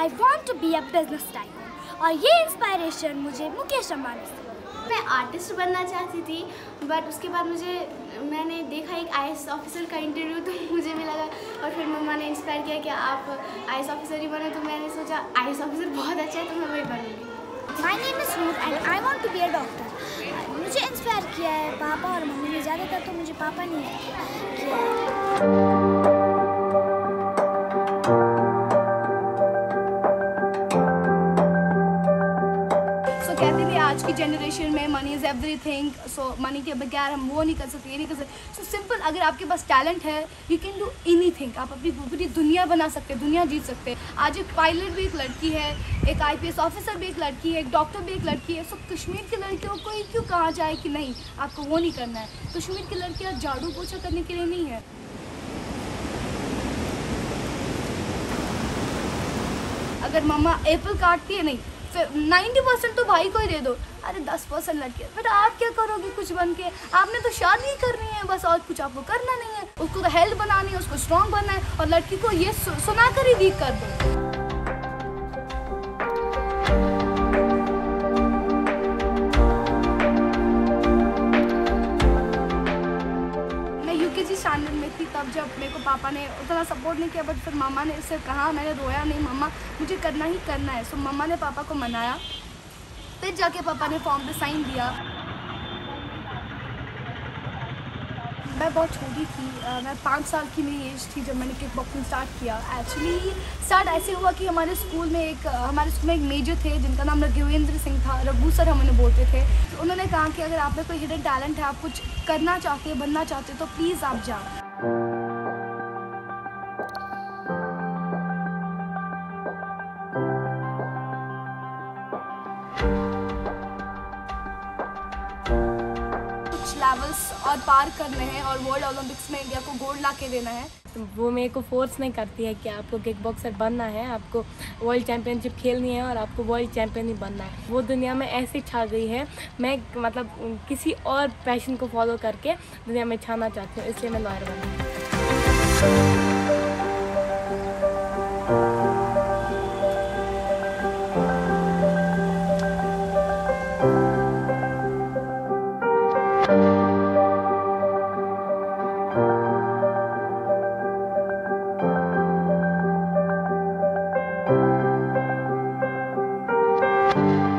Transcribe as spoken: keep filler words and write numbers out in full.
I want to be a business tycoon और ये inspiration मुझे मुकेश अंबानी से। मैं आर्टिस्ट बनना चाहती थी, बट उसके बाद मुझे मैंने देखा एक आई ए एस ऑफिसर का इंटरव्यू, तो मुझे भी लगा, और फिर मम्मा ने इंस्पायर किया कि आप आई ए एस ऑफिसर ही बने, तो मैंने सोचा आई ए एस ऑफिसर बहुत अच्छा है, तो मैं वही बनूँगी। My name is Ruth and I want to be a doctor. मुझे इंस्पायर किया है पापा और मम्मी ने, ज़्यादातर तो मुझे पापा ने किया है। कहते थे आज की जनरेशन में money is everything, so money के बगैर हम वो नहीं कर सकते, ये नहीं कर सकते। सो सिंपल, अगर आपके पास टैलेंट है यू कैन डू एनीथिंग। आप अपनी पूरी दुनिया बना सकते हैं, दुनिया जीत सकते हैं। आज एक पायलट भी एक लड़की है, एक आई पी एस ऑफिसर भी एक लड़की है, एक डॉक्टर भी एक लड़की है। सो कश्मीर की लड़कियों को ही क्यों कहा जाए कि नहीं आपको वो नहीं करना है। कश्मीर की लड़कियाँ झाड़ू पोछा करने के लिए नहीं है। अगर मम्मा एप्पल काटती है, नहीं फिर नाइन्टी परसेंट तो भाई को ही दे दो, अरे दस परसेंट लड़के, बट आप क्या करोगे कुछ बन के? आपने तो शादी करनी है बस, और कुछ आपको करना नहीं है। उसको तो हेल्थ बनानी है, उसको स्ट्रॉन्ग बनना है, और लड़की को ये सुना कर ही वीक कर दो। स्टैंडर्ड में थी तब, जब मेरे को पापा ने उतना सपोर्ट नहीं किया, बट फिर मामा ने इससे कहा, मैंने रोया नहीं, मम्मा मुझे करना ही करना है। सो मम्मा ने पापा को मनाया, फिर जाके पापा ने फॉर्म पे साइन दिया। मैं बहुत छोटी थी, मैं पाँच साल की मेरी एज थी जब मैंने किक बॉक्सिंग स्टार्ट किया। एक्चुअली स्टार्ट ऐसे हुआ कि हमारे स्कूल में एक हमारे स्कूल में एक मेजर थे जिनका नाम रघुवेंद्र सिंह था, रघु सर हम उन्हें बोलते थे। तो उन्होंने कहा कि अगर आप में कोई हिडन टैलेंट है, आप कुछ करना चाहते हैं, बनना चाहते हैं, तो प्लीज़ आप जाओ। लेवल्स और पार करने हैं और वर्ल्ड ओलंपिक्स में इंडिया को गोल्ड ला के देना है। तो वो मेरे को फोर्स नहीं करती है कि आपको किक बॉक्सर बनना है, आपको वर्ल्ड चैम्पियनशिप खेलनी है और आपको वर्ल्ड चैम्पियन ही बनना है। वो दुनिया में ऐसे छा गई है, मैं मतलब किसी और पैशन को फॉलो करके दुनिया में छाना चाहती हूँ, इसलिए मैं लॉयर बनी। Thank you.